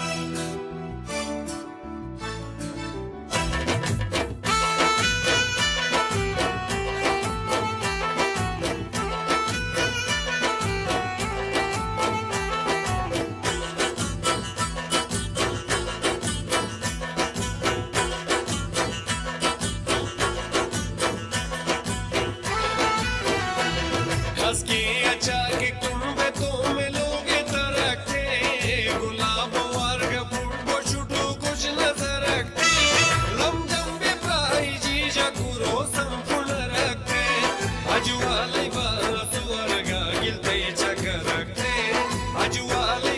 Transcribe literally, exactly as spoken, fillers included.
हंस के अच्छा के कुंभे तो मिलोगे तरक्के गुलाब वर्ग फुटबो छुटू कुछ नजर रखते लम जंबे प्राई जी जकुरो संपूर्ण रखते अजुवाले वाला सुवर्गा गिलते चकर रखते अजुवाले